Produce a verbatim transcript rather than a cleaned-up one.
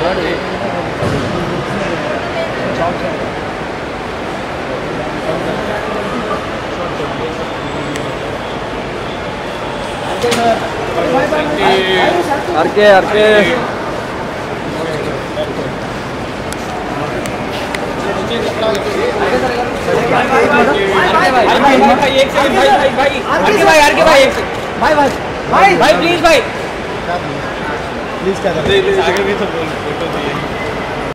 R K R K एक second भाई भाई भाई आरके भाई आरके भाई एक सेकंड भाई भाई भाई भाई प्लीज भाई प्लीज क्या आगे भी तो बोल फोटो चाहिए।